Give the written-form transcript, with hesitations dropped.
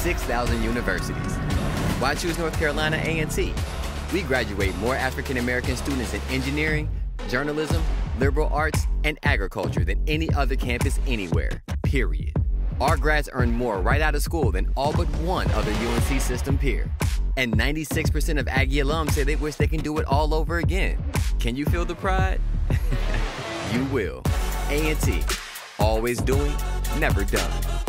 6,000 universities. Why choose North Carolina A&T? We graduate more African American students in engineering, journalism, liberal arts, and agriculture than any other campus anywhere, period. Our grads earn more right out of school than all but one other UNC system peer. And 96% of Aggie alums say they wish they can do it all over again. Can you feel the pride? You will. A&T. Always doing, never done.